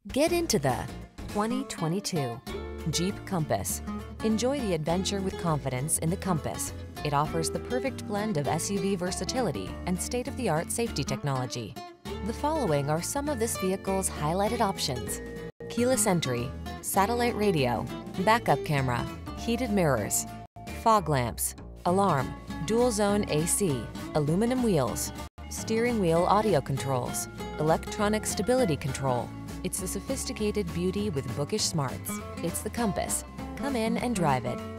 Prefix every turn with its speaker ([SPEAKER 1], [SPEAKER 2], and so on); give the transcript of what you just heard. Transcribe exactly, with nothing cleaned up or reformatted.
[SPEAKER 1] Get into the twenty twenty-two Jeep Compass. Enjoy the adventure with confidence in the Compass. It offers the perfect blend of S U V versatility and state-of-the-art safety technology. The following are some of this vehicle's highlighted options: keyless entry, satellite radio, backup camera, heated mirrors, fog lamps, alarm, dual zone A C, aluminum wheels, steering wheel audio controls, electronic stability control. It's the sophisticated beauty with bookish smarts. It's the Compass. Come in and drive it.